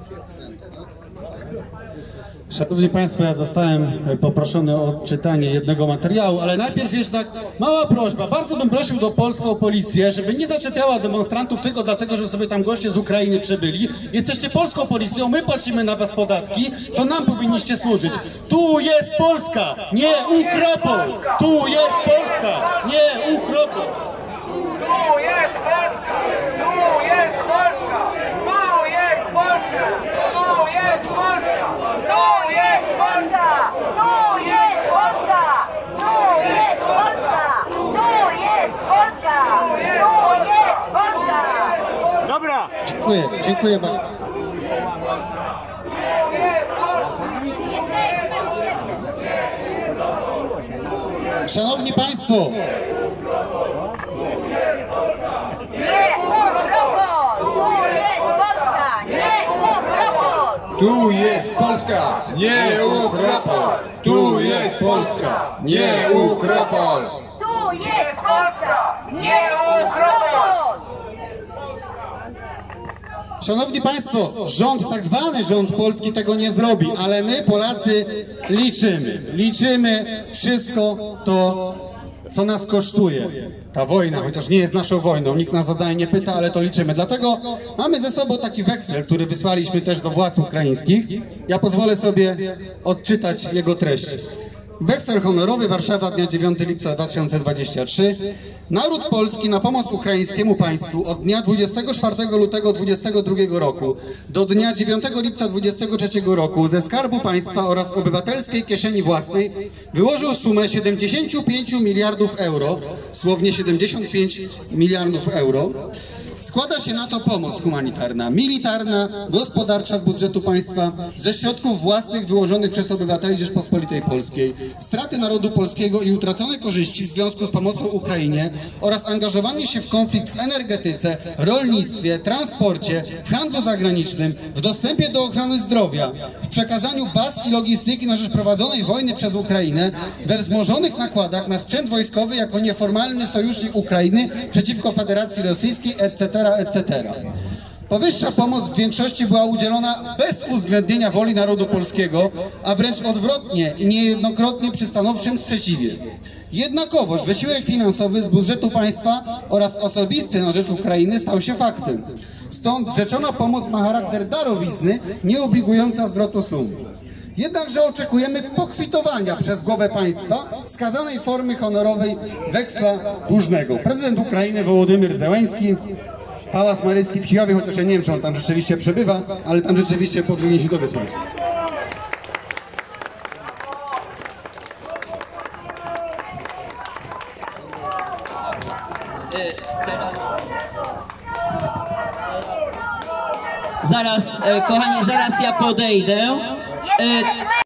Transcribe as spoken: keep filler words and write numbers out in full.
Szanowni Państwo, ja zostałem poproszony o odczytanie jednego materiału, ale najpierw jeszcze tak mała prośba. Bardzo bym prosił do polską policję, żeby nie zaczepiała demonstrantów tylko dlatego, że sobie tam goście z Ukrainy przybyli. Jesteście polską policją, my płacimy na was podatki, to nam powinniście służyć. Tu jest Polska, nie Ukropol! Tu jest Polska, nie Ukropol! Tu jest Polska! Tu jest Polska! Tu jest Polska! Tu jest Polska! Tu jest Polska! Tu jest Polska! Tu jest Polska! Tu jest Polska! Tu jest Polska! Dobra! Dziękuję, dziękuję bardzo. Jesteśmy u siebie. Szanowni Państwo, Nie Ukropol! Tu jest Polska! Nie Ukropol! tu jest Polska, nie Ukropol! Tu jest Polska, nie Ukropol! Tu jest Polska! Nie Ukropol! Szanowni Państwo, rząd, tak zwany rząd polski tego nie zrobi, ale my Polacy liczymy, liczymy wszystko to, co nas kosztuje ta wojna, chociaż nie jest naszą wojną, nikt nas o zdanie nie pyta, ale to liczymy. Dlatego mamy ze sobą taki weksel, który wysłaliśmy też do władz ukraińskich. Ja pozwolę sobie odczytać jego treść. Weksel honorowy, Warszawa, dnia dziewiątego lipca dwa tysiące dwudziestego trzeciego. Naród polski na pomoc ukraińskiemu państwu od dnia dwudziestego czwartego lutego dwudziestego drugiego roku do dnia dziewiątego lipca dwudziestego trzeciego roku ze Skarbu Państwa oraz obywatelskiej kieszeni własnej wyłożył sumę siedemdziesiąt pięć miliardów euro, słownie siedemdziesiąt pięć miliardów euro. Składa się na to pomoc humanitarna, militarna, gospodarcza z budżetu państwa, ze środków własnych wyłożonych przez obywateli Rzeczpospolitej Polskiej, straty narodu polskiego i utracone korzyści w związku z pomocą Ukrainie oraz angażowanie się w konflikt w energetyce, rolnictwie, transporcie, w handlu zagranicznym, w dostępie do ochrony zdrowia, w przekazaniu baz i logistyki na rzecz prowadzonej wojny przez Ukrainę, we wzmożonych nakładach na sprzęt wojskowy jako nieformalny sojusznik Ukrainy przeciwko Federacji Rosyjskiej, et cetera et cetera. Powyższa pomoc w większości była udzielona bez uwzględnienia woli narodu polskiego, a wręcz odwrotnie i niejednokrotnie przy stanowczym sprzeciwie. Jednakowoż wysiłek finansowy z budżetu państwa oraz osobisty na rzecz Ukrainy stał się faktem. Stąd rzeczona pomoc ma charakter darowizny, nie obligująca zwrotu sum. Jednakże oczekujemy pokwitowania przez głowę państwa wskazanej formy honorowej weksla dłużnego. Prezydent Ukrainy Wołodymyr Zełenski, Pałac Maryjski w Kijowie, chociaż ja nie wiem, czy on tam rzeczywiście przebywa, ale tam rzeczywiście powinien się to wysłać. Zaraz, kochani, zaraz ja podejdę.